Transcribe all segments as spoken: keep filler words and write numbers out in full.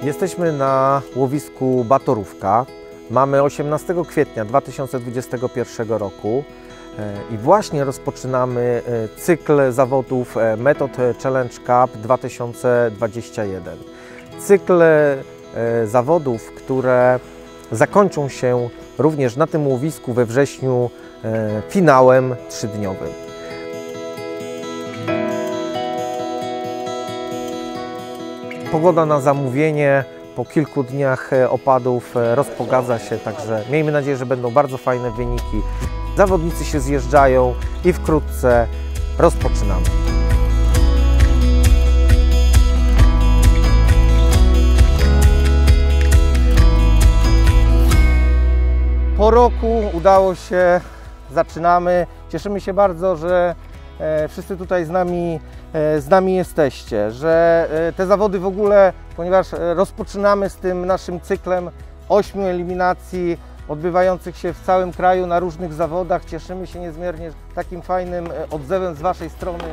Jesteśmy na łowisku Batorówka. Mamy osiemnastego kwietnia dwa tysiące dwudziestego pierwszego roku i właśnie rozpoczynamy cykl zawodów Method Challenge Cup dwa tysiące dwudziesty pierwszy. Cykl zawodów, które zakończą się również na tym łowisku we wrześniu finałem trzydniowym. Pogoda na zamówienie po kilku dniach opadów rozpogadza się, także miejmy nadzieję, że będą bardzo fajne wyniki. Zawodnicy się zjeżdżają i wkrótce rozpoczynamy. Po roku udało się, zaczynamy. Cieszymy się bardzo, że wszyscy tutaj z nami, z nami jesteście, że te zawody w ogóle, ponieważ rozpoczynamy z tym naszym cyklem ośmiu eliminacji odbywających się w całym kraju na różnych zawodach, cieszymy się niezmiernie takim fajnym odzewem z Waszej strony.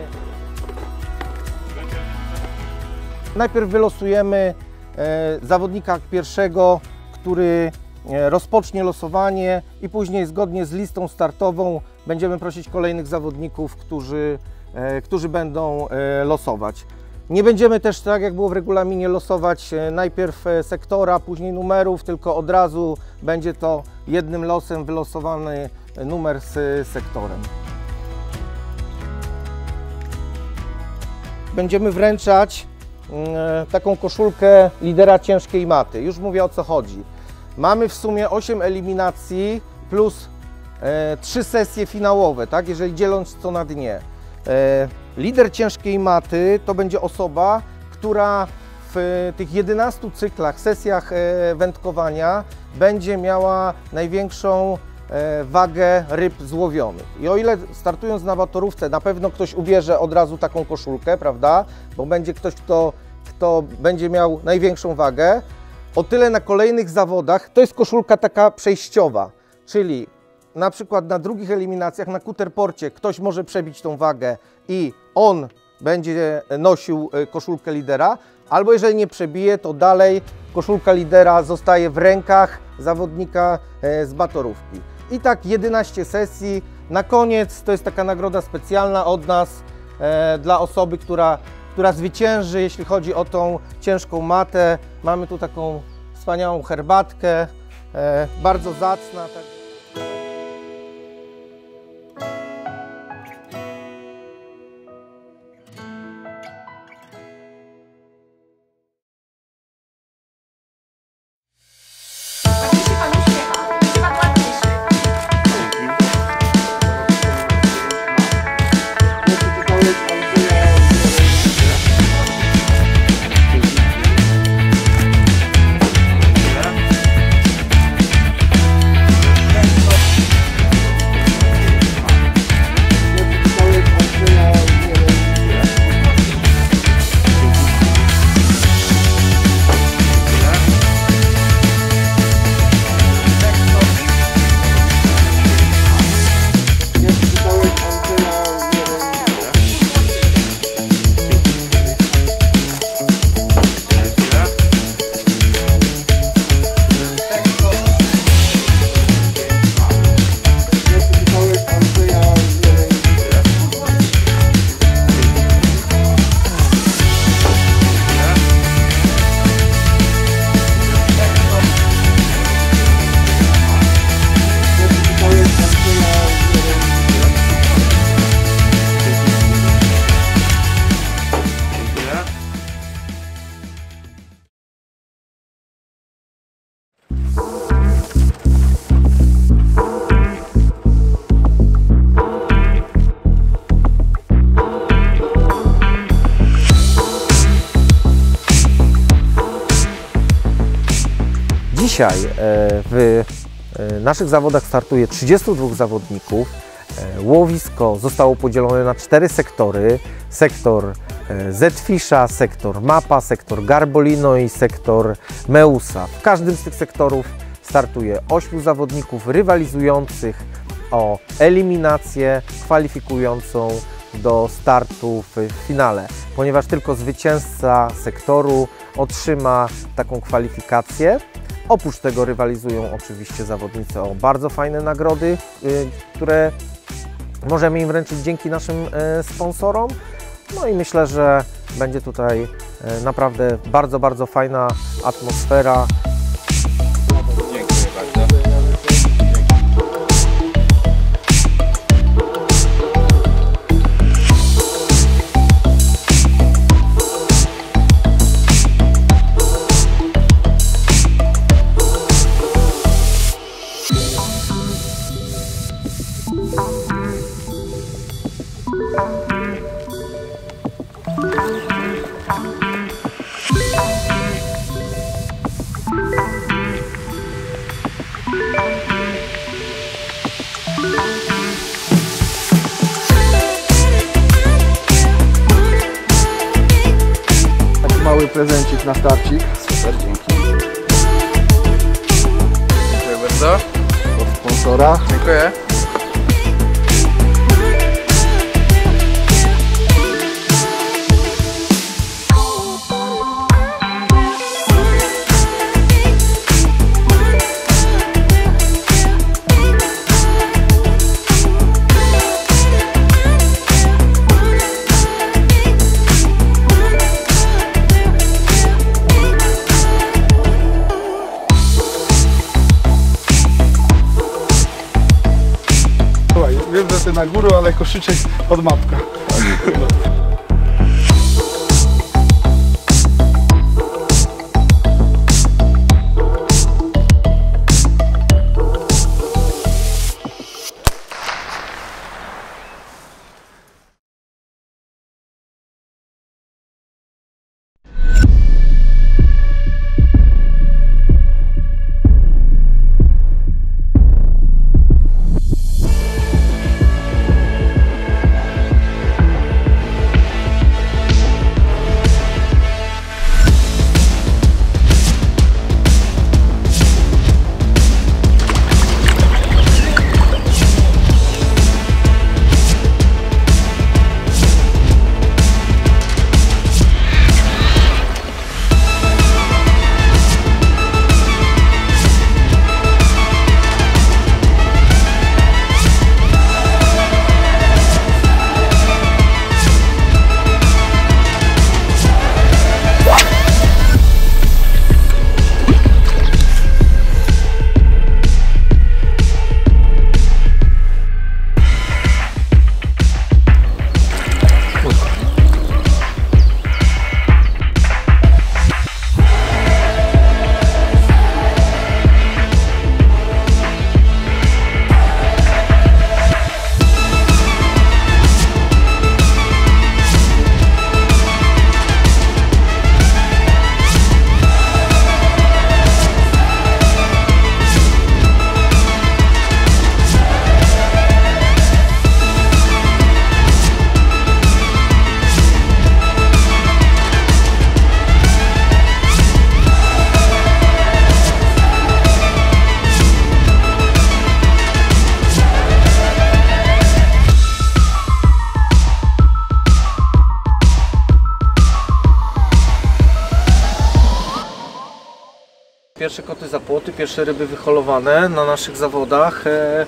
Najpierw wylosujemy zawodnika pierwszego, który rozpocznie losowanie i później zgodnie z listą startową będziemy prosić kolejnych zawodników, którzy, którzy będą losować. Nie będziemy też, tak jak było w regulaminie, losować najpierw sektora, później numerów, tylko od razu będzie to jednym losem wylosowany numer z sektorem. Będziemy wręczać taką koszulkę lidera ciężkiej maty. Już mówię, o co chodzi. Mamy w sumie osiem eliminacji plus e, trzy sesje finałowe, tak? Jeżeli dzieląc co na dnie. E, lider ciężkiej maty to będzie osoba, która w tych jedenastu cyklach, sesjach e, wędkowania będzie miała największą e, wagę ryb złowionych. I o ile startując na batorówce na pewno ktoś ubierze od razu taką koszulkę, prawda? Bo będzie ktoś, kto, kto będzie miał największą wagę. O tyle na kolejnych zawodach to jest koszulka taka przejściowa, czyli na przykład na drugich eliminacjach na kuterporcie ktoś może przebić tą wagę i on będzie nosił koszulkę lidera, albo jeżeli nie przebije, to dalej koszulka lidera zostaje w rękach zawodnika z batorówki. I tak jedenaście sesji. Na koniec to jest taka nagroda specjalna od nas dla osoby, która która zwycięży, jeśli chodzi o tą ciężką matę. Mamy tu taką wspaniałą herbatkę, e, bardzo zacna. Tak. Dzisiaj w naszych zawodach startuje trzydziestu dwóch zawodników. Łowisko zostało podzielone na cztery sektory. Sektor Z-Fisha, sektor Mapa, sektor Garbolino i sektor Meusa. W każdym z tych sektorów startuje ośmiu zawodników rywalizujących o eliminację kwalifikującą do startu w finale. ponieważ tylko zwycięzca sektoru otrzyma taką kwalifikację. Oprócz tego rywalizują oczywiście zawodnicy o bardzo fajne nagrody, które możemy im wręczyć dzięki naszym sponsorom. No i myślę, że będzie tutaj naprawdę bardzo, bardzo fajna atmosfera. Dziękuję bardzo. Taki mały prezencik na starcik. Super, dzięki. Dziękuję bardzo. Od sponsora. Dziękuję. Wiem, że ty na górę, ale koszyczek od mapka. Pierwsze koty za płoty, pierwsze ryby wyholowane na naszych zawodach.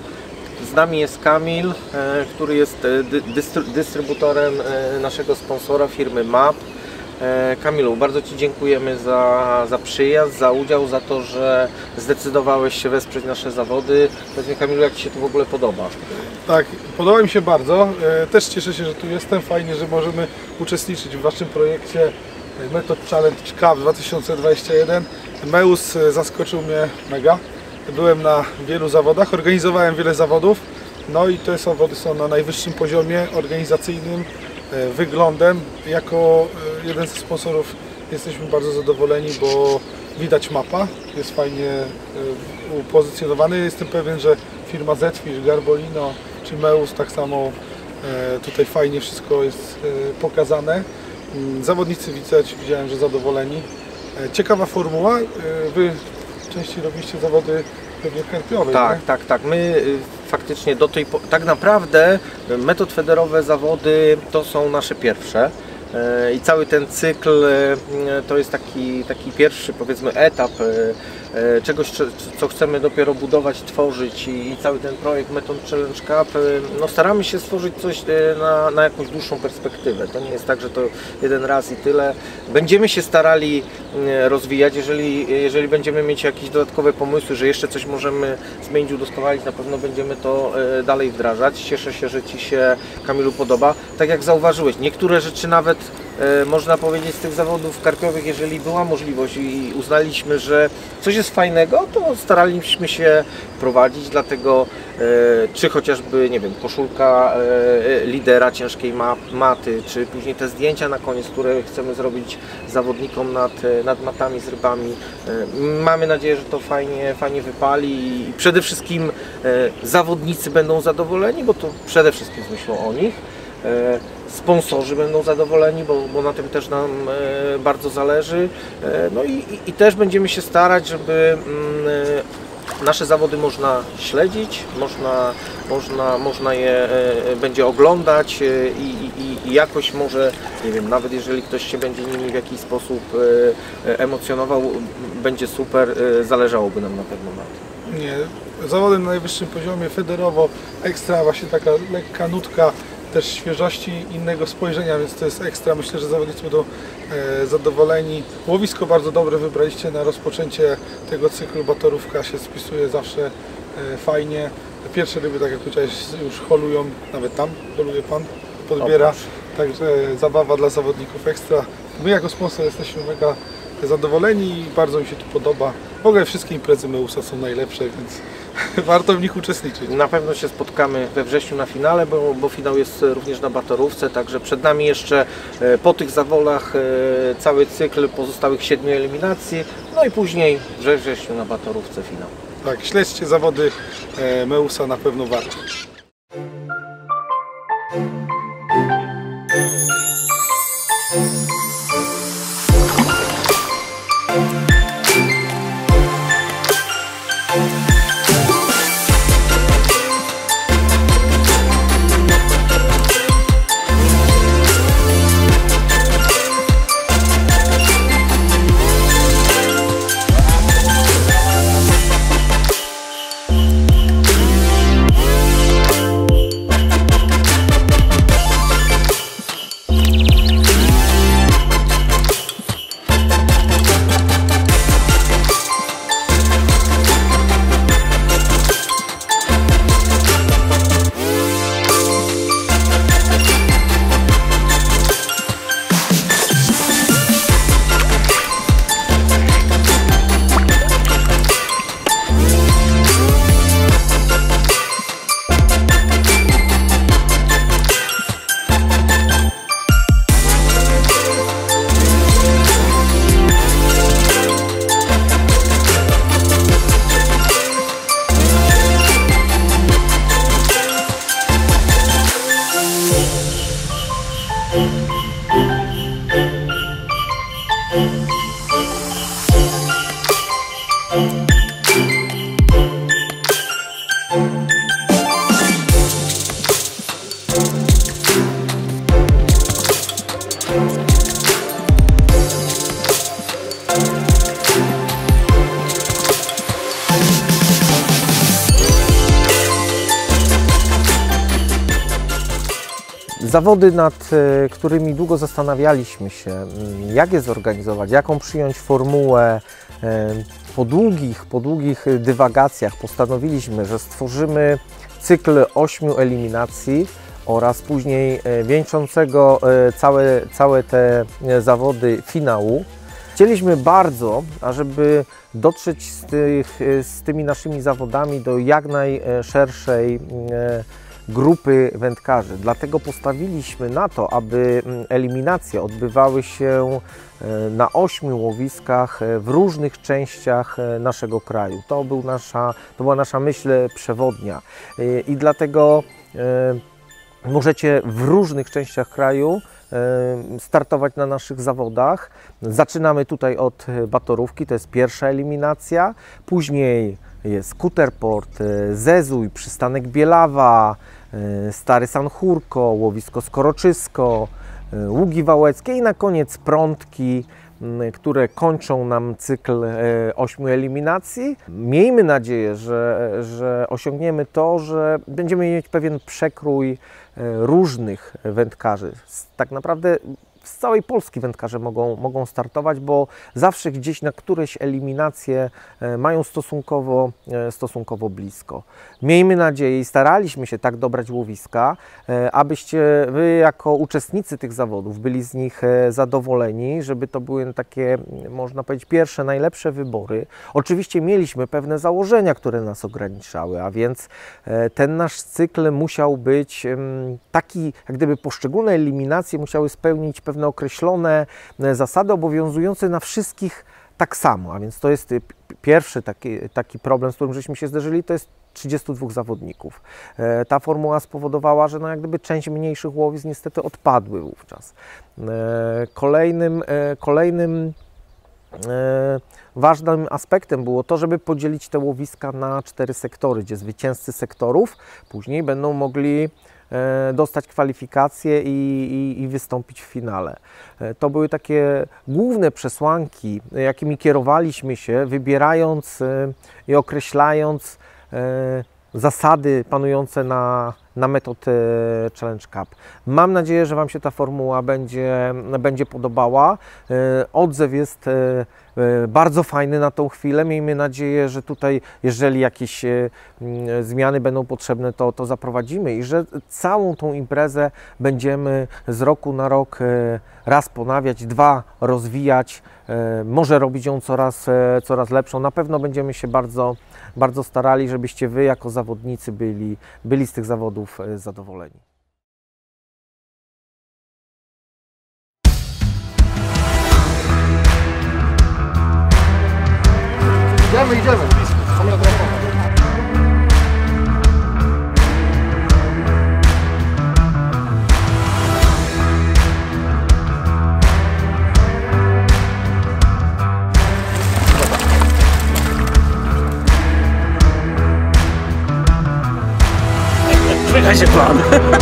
Z nami jest Kamil, który jest dystrybutorem naszego sponsora, firmy M A P. Kamilu, bardzo Ci dziękujemy za, za przyjazd, za udział, za to, że zdecydowałeś się wesprzeć nasze zawody. Powiedz mi, Kamilu, jak Ci się to w ogóle podoba? Tak, podoba mi się bardzo. Też cieszę się, że tu jestem. Fajnie, że możemy uczestniczyć w Waszym projekcie Method Challenge Cup dwa tysiące dwudziesty pierwszy. Meus zaskoczył mnie mega. Byłem na wielu zawodach, organizowałem wiele zawodów. No i te zawody są na najwyższym poziomie organizacyjnym, wyglądem. Jako jeden ze sponsorów jesteśmy bardzo zadowoleni, bo widać mapa, jest fajnie upozycjonowany. Jestem pewien, że firma Zetfish, Garbolino czy Meus tak samo tutaj fajnie wszystko jest pokazane. Zawodnicy widać, widziałem, że zadowoleni. Ciekawa formuła. Wy częściej robiliście zawody pewnie karpiowe. Tak, nie? tak, tak. My faktycznie do tej po... tak naprawdę metod federowe zawody to są nasze pierwsze. i cały ten cykl to jest taki, taki pierwszy, powiedzmy, etap czegoś, co chcemy dopiero budować, tworzyć i cały ten projekt Method Challenge Cup, no staramy się stworzyć coś na, na jakąś dłuższą perspektywę. To nie jest tak, że to jeden raz i tyle. Będziemy się starali rozwijać, jeżeli, jeżeli będziemy mieć jakieś dodatkowe pomysły, że jeszcze coś możemy zmienić, udoskonalić, na pewno będziemy to dalej wdrażać. Cieszę się, że Ci się, Kamilu, podoba. Tak jak zauważyłeś, niektóre rzeczy nawet można powiedzieć z tych zawodów karpiowych, jeżeli była możliwość i uznaliśmy, że coś jest fajnego, to staraliśmy się prowadzić, dlatego czy chociażby, nie wiem, koszulka lidera ciężkiej maty, czy później te zdjęcia na koniec, które chcemy zrobić zawodnikom nad, nad matami z rybami. Mamy nadzieję, że to fajnie, fajnie wypali i przede wszystkim zawodnicy będą zadowoleni, bo to przede wszystkim z myślą o nich. Sponsorzy będą zadowoleni, bo, bo na tym też nam e, bardzo zależy. E, no i, i, i też będziemy się starać, żeby e, nasze zawody można śledzić, można, można, można je e, będzie oglądać e, i, i, i jakoś może, nie wiem, nawet jeżeli ktoś się będzie nimi w jakiś sposób e, emocjonował, będzie super, e, zależałoby nam na pewno na tym. Nie, zawody na najwyższym poziomie, federowo, ekstra, właśnie taka lekka nutka też świeżości, innego spojrzenia, więc to jest ekstra. Myślę, że zawodnicy będą e, zadowoleni. Łowisko bardzo dobre wybraliście na rozpoczęcie tego cyklu. Batorówka się spisuje zawsze e, fajnie. Pierwsze ryby, tak jak powiedziałeś, już holują, nawet tam holuje Pan, podbiera. Także zabawa dla zawodników ekstra. My jako sponsor jesteśmy mega zadowoleni i bardzo mi się tu podoba. W ogóle wszystkie imprezy Meusa są najlepsze, więc warto w nich uczestniczyć. Na pewno się spotkamy we wrześniu na finale, bo, bo finał jest również na Batorówce, także przed nami jeszcze po tych zawodach cały cykl pozostałych siedmiu eliminacji, no i później we wrześniu na Batorówce finał. Tak, śledźcie zawody Meusa, na pewno warto. Zawody, nad którymi długo zastanawialiśmy się, jak je zorganizować, jaką przyjąć formułę. Po długich, po długich dywagacjach postanowiliśmy, że stworzymy cykl ośmiu eliminacji oraz później wieńczącego całe, całe te zawody finału. Chcieliśmy bardzo, ażeby dotrzeć z, tych, z tymi naszymi zawodami do jak najszerszej grupy wędkarzy. Dlatego postawiliśmy na to, aby eliminacje odbywały się na ośmiu łowiskach w różnych częściach naszego kraju. To, był nasza, to była nasza myśl przewodnia i dlatego możecie w różnych częściach kraju startować na naszych zawodach. Zaczynamy tutaj od Batorówki, to jest pierwsza eliminacja, później jest Kuterport, Zezuj, przystanek Bielawa, Stary Sanchurko, łowisko Skoroczysko, ługi wałeckie i na koniec prątki, które kończą nam cykl ośmiu eliminacji. Miejmy nadzieję, że, że osiągniemy to, że będziemy mieć pewien przekrój różnych wędkarzy. Tak naprawdę z całej Polski wędkarze mogą, mogą startować, bo zawsze gdzieś na któreś eliminacje mają stosunkowo, stosunkowo blisko. Miejmy nadzieję i staraliśmy się tak dobrać łowiska, abyście wy jako uczestnicy tych zawodów byli z nich zadowoleni, żeby to były takie, można powiedzieć, pierwsze, najlepsze wybory. Oczywiście mieliśmy pewne założenia, które nas ograniczały, a więc ten nasz cykl musiał być taki, jak gdyby poszczególne eliminacje musiały spełnić pewne określone zasady obowiązujące na wszystkich tak samo, a więc to jest pierwszy taki, taki problem, z którym żeśmy się zderzyli, to jest trzydziestu dwóch zawodników. Ta formuła spowodowała, że no jak gdyby część mniejszych łowisk niestety odpadły wówczas. Kolejnym, kolejnym ważnym aspektem było to, żeby podzielić te łowiska na cztery sektory, gdzie zwycięzcy sektorów później będą mogli dostać kwalifikacje i, i, i wystąpić w finale. To były takie główne przesłanki, jakimi kierowaliśmy się, wybierając i określając zasady panujące na, na Method Challenge Cup. Mam nadzieję, że Wam się ta formuła będzie, będzie podobała. Odzew jest bardzo fajny na tą chwilę. Miejmy nadzieję, że tutaj, jeżeli jakieś zmiany będą potrzebne, to, to zaprowadzimy i że całą tą imprezę będziemy z roku na rok raz ponawiać, dwa rozwijać, może robić ją coraz, coraz lepszą. Na pewno będziemy się bardzo, bardzo starali, żebyście Wy jako zawodnicy byli, byli z tych zawodów zadowoleni. Idziemy, idziemy. Słychać się plan.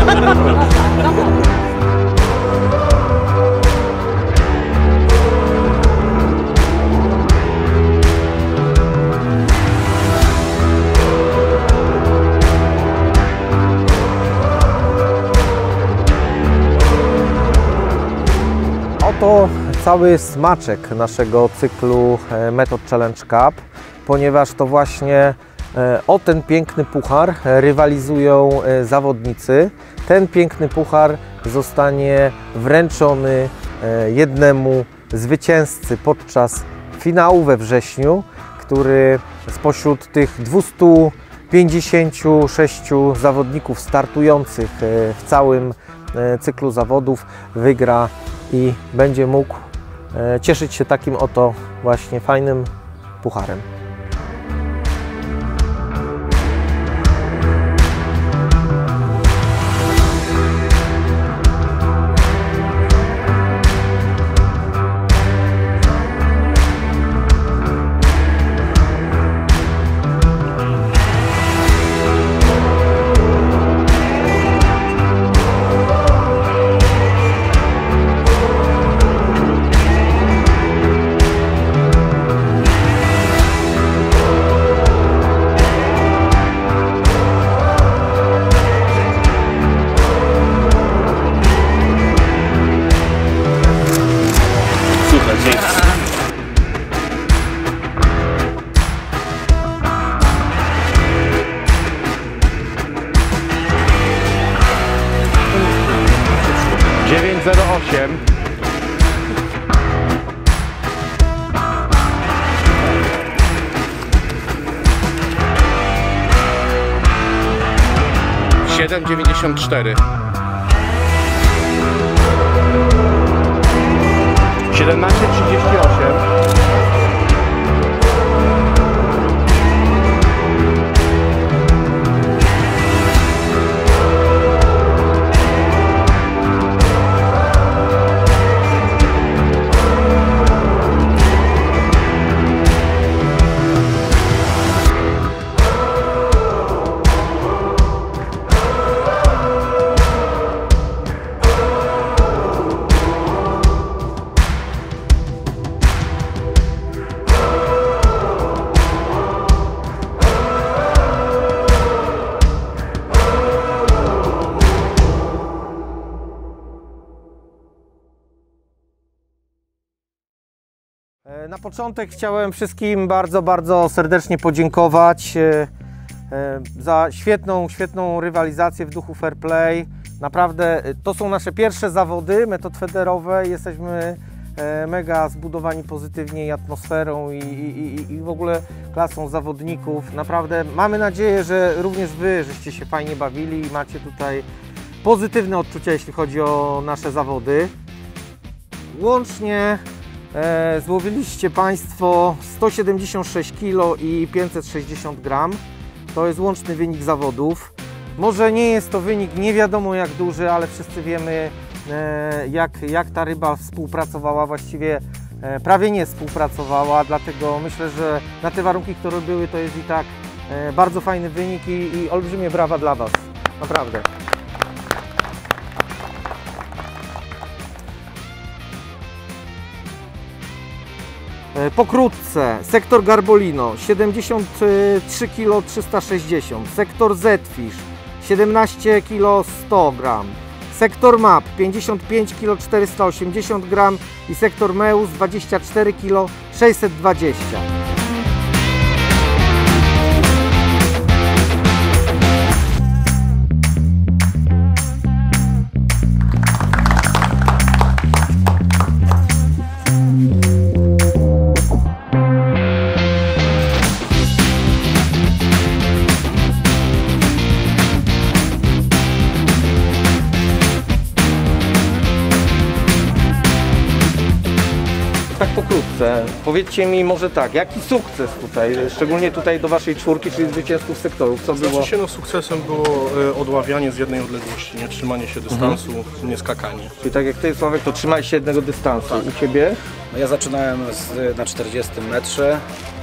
Oto cały smaczek naszego cyklu Method Challenge Cup, ponieważ to właśnie o ten piękny puchar rywalizują zawodnicy. Ten piękny puchar zostanie wręczony jednemu zwycięzcy podczas finału we wrześniu, który spośród tych dwustu pięćdziesięciu sześciu zawodników startujących w całym cyklu zawodów wygra i będzie mógł cieszyć się takim oto właśnie fajnym pucharem. dziewięć zero osiem. siedem dziewięćdziesiąt cztery. siedemnaście trzydzieści osiem. Na początek chciałem wszystkim bardzo, bardzo serdecznie podziękować e, e, za świetną, świetną rywalizację w duchu fair play. Naprawdę e, to są nasze pierwsze zawody metodfederowe. Jesteśmy e, mega zbudowani pozytywnie i atmosferą i, i, i w ogóle klasą zawodników. Naprawdę mamy nadzieję, że również Wy żeście się fajnie bawili i macie tutaj pozytywne odczucia, jeśli chodzi o nasze zawody. Łącznie e, złowiliście Państwo sto siedemdziesiąt sześć kilo i pięćset sześćdziesiąt gram. To jest łączny wynik zawodów. Może nie jest to wynik nie wiadomo jak duży, ale wszyscy wiemy e, jak, jak ta ryba współpracowała, właściwie e, prawie nie współpracowała, dlatego myślę, że na te warunki, które były, to jest i tak e, bardzo fajny wynik i, i olbrzymie brawa dla Was. Naprawdę. Pokrótce, sektor Garbolino siedemdziesiąt trzy kilo trzysta sześćdziesiąt, sektor Z-Fish siedemnaście kilo sto gram, sektor Map pięćdziesiąt pięć kilo czterysta osiemdziesiąt gram i sektor Meus dwadzieścia cztery kilo sześćset dwadzieścia. Tak pokrótce, powiedzcie mi może tak, jaki sukces tutaj, szczególnie tutaj do Waszej czwórki, czyli zwycięzców sektorów, co było? Znaczy się, no, sukcesem było e, odławianie z jednej odległości, nie trzymanie się dystansu, nie skakanie. Czyli tak jak Ty, Sławek, to trzymałeś się jednego dystansu. U Ciebie? No ja zaczynałem z, na czterdziestym metrze.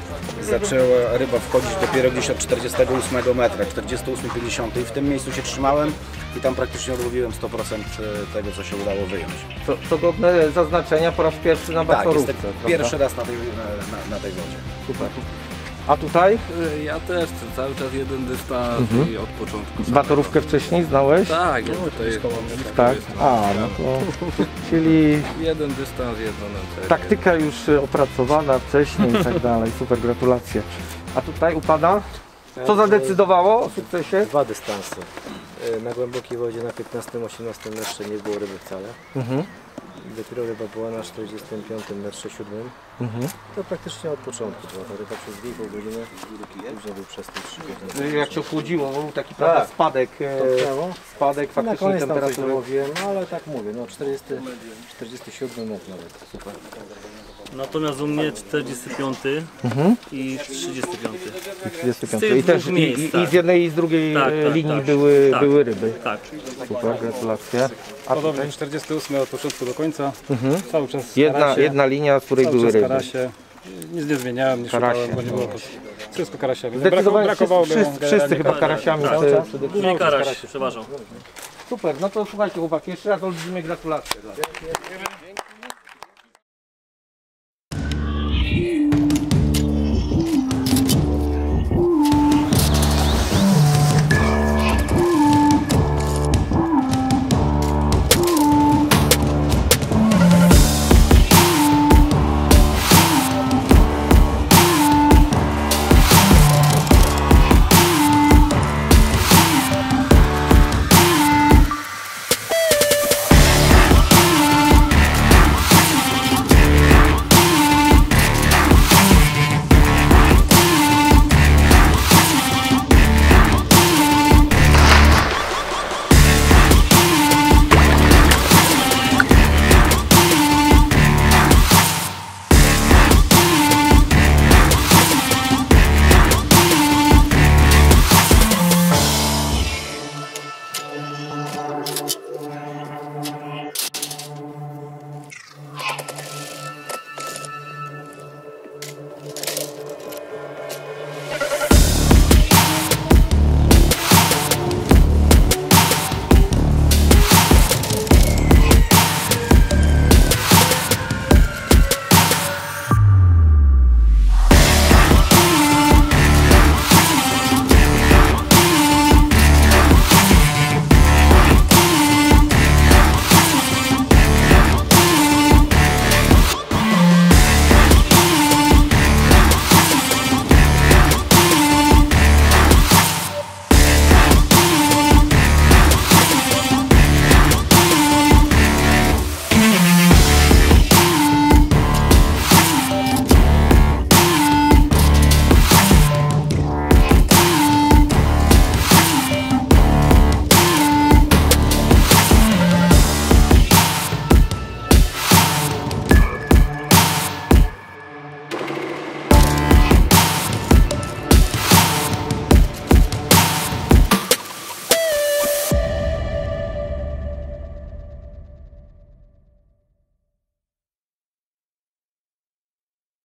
Zaczęła ryba wchodzić dopiero gdzieś od czterdziestego ósmego metra, czterdziesty ósmy, pięćdziesiąty i w tym miejscu się trzymałem i tam praktycznie odłowiłem sto procent tego, co się udało wyjąć. Co, co godne zaznaczenia po raz pierwszy na Tak, batorówce, jestem prawda? pierwszy raz na tej, na, na, na tej wodzie. Super. A tutaj? Ja też cały czas jeden dystans Mhm. i od początku. Batorówkę wcześniej znałeś? Tak, ja tutaj Tak. A, no to... Czyli jeden dystans, jedno na taktyka już opracowana wcześniej i tak dalej. Super, gratulacje. A tutaj upada? Co zadecydowało o sukcesie? Dwa dystanse. Na głębokiej wodzie na piętnastym osiemnastym metrze nie było ryby wcale. Mhm. Dopiero ryba była na czterdziestym piątym metrze siódmym. Mhm. To praktycznie od początku była ta ryba przez dwie i pół godziny, później był przez te trzy godziny. Jak się ochłodziło, był taki prawda, Tak. spadek, e, Topnęło. spadek Na faktycznie koniec tam coś temperatury. dołowiłem, no ale tak mówię, no czterdziesty, czterdziesty siódmy metr nawet. Super. Natomiast u mnie czterdziesty piąty Mhm. i trzydziesty piąty. trzydziesty Z piąty. tych I też dwóch i, miejsc, i, i tak. z jednej i z drugiej Tak, e, tak, linii tak. były, Tak. były ryby. Tak. Super, gratulacje. A Podobnie, tutaj? czterdziesty ósmy od początku do końca, Mhm. cały czas Jedna, karasie, jedna linia, w której cały były czas ryby. karasie. Nic nie zmieniałem, nie Karasie. szukałem, bo nie było wszystko karasiowe. Zdecydowanie brakowało wszyscy, wszyscy, wszyscy chyba karasiami. Tak. te- Głównie karaś przeważał. Super, no to słuchajcie chłopaki, jeszcze raz olbrzymie gratulacje. Dla was.